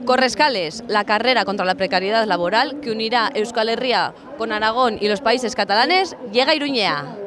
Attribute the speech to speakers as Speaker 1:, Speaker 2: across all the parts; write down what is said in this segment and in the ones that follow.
Speaker 1: Correscales, la carrera contra la precariedad laboral que unirá Euskal Herria con Aragón y los países catalanes, llega a Iruñea.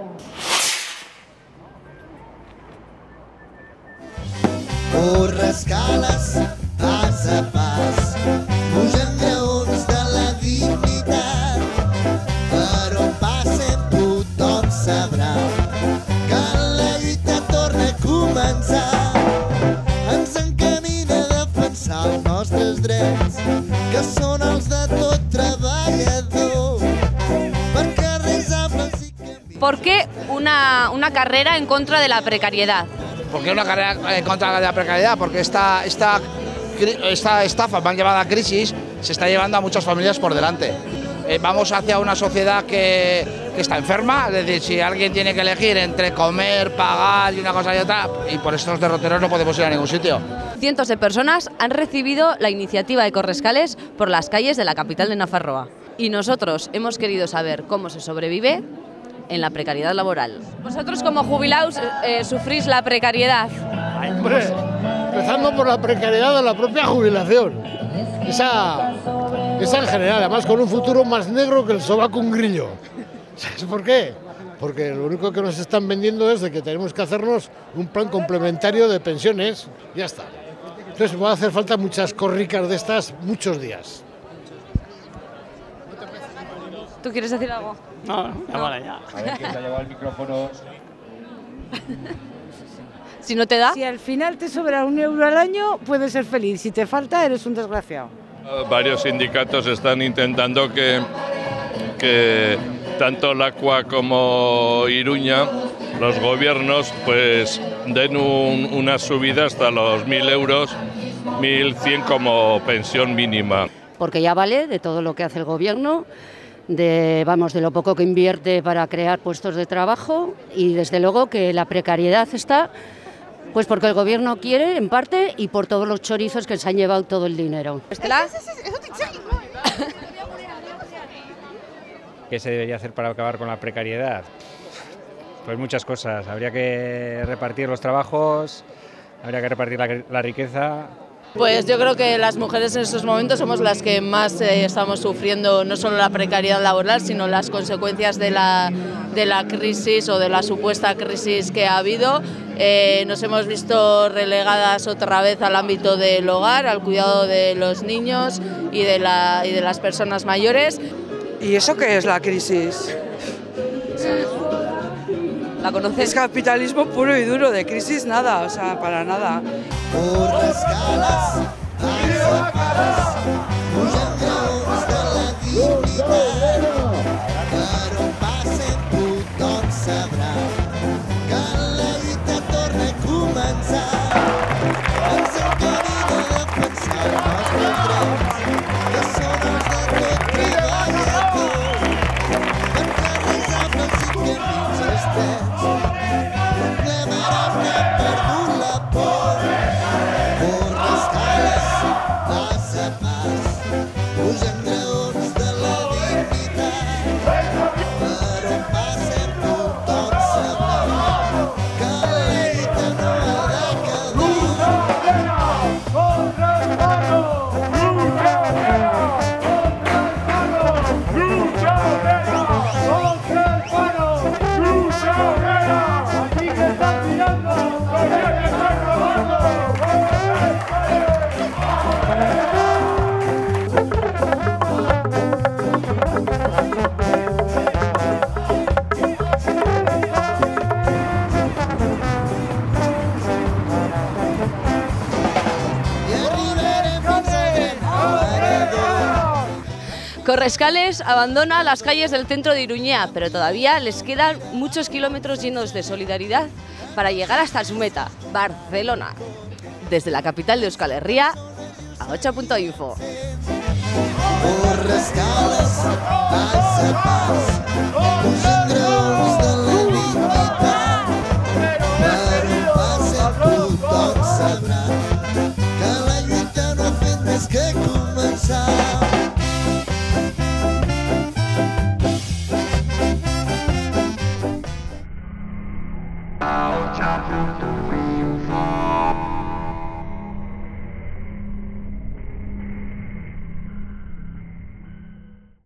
Speaker 2: Correscales, pas a pas, pugen lleons de la dignitat, per on passen tothom sabrà que la lluita torna a començar. Ens encamina a defensar els nostres drets, que són els de tot treballador, perquè res amples i canvis...
Speaker 1: ¿Por qué una carrera en contra de la precariedad?
Speaker 3: ¿Por qué una carrera en contra de la precariedad? Porque esta estafa mal llevada crisis se está llevando a muchas familias por delante. Vamos hacia una sociedad que está enferma, es decir, si alguien tiene que elegir entre comer, pagar y una cosa y otra, y por estos derroteros no podemos ir a ningún sitio.
Speaker 1: Cientos de personas han recibido la iniciativa de Correscales por las calles de la capital de Nafarroa. Y nosotros hemos querido saber cómo se sobrevive en la precariedad laboral. ¿Vosotros como jubilados sufrís la precariedad?
Speaker 4: Hombre, empezando por la precariedad de la propia jubilación. Esa en general, además con un futuro más negro que el sobaco un grillo. ¿Sabes por qué? Porque lo único que nos están vendiendo es de que tenemos que hacernos un plan complementario de pensiones, ya está. Entonces va a hacer falta muchas corricas de estas muchos días.
Speaker 1: ¿Tú quieres decir algo?
Speaker 5: No, vale, ya.
Speaker 6: A ver quién te ha llevado el micrófono.
Speaker 1: Si no te da...
Speaker 7: Si al final te sobra €1 al año, puedes ser feliz. Si te falta, eres un desgraciado.
Speaker 8: Varios sindicatos están intentando que tanto LACUA como Iruña, los gobiernos, pues den una subida hasta los 1.000 euros, 1.100 como pensión mínima.
Speaker 9: Porque ya vale de todo lo que hace el gobierno, de lo poco que invierte para crear puestos de trabajo, y desde luego que la precariedad está pues porque el gobierno quiere en parte y por todos los chorizos que se han llevado todo el dinero.
Speaker 10: ¿Qué se debería hacer para acabar con la precariedad? Pues muchas cosas. Habría que repartir los trabajos, habría que repartir la riqueza.
Speaker 11: Pues yo creo que las mujeres en estos momentos somos las que más estamos sufriendo no solo la precariedad laboral, sino las consecuencias de la crisis o de la supuesta crisis que ha habido. Nos hemos visto relegadas otra vez al ámbito del hogar, al cuidado de los niños y de las personas mayores.
Speaker 12: ¿Y eso qué es la crisis?
Speaker 1: ¿La conoces?
Speaker 12: Es capitalismo puro y duro, de crisis nada, o sea, para nada.
Speaker 2: Correscales, pas a pas, pugen lleons de la dignitat, per on passen tothom sabrà que la lluita torna a començar. Ens encamina a defensar els nostres drets, que són els de tot treballador, perquè res amples i camins estrets. Proclamarem que hem perdut la por. Correscales, pas a pas, pugen graons de la dignitat, per on passen tothom sabrà que la lluita no ha d'acabar.
Speaker 1: Correscales abandona las calles del centro de Iruñea, pero todavía les quedan muchos kilómetros llenos de solidaridad para llegar hasta su meta, Barcelona. Desde la capital de Euskal Herria, a 8.info.
Speaker 2: Correscales, pas a pas, pugen graons de la dignitat, per on passen tothom sabrà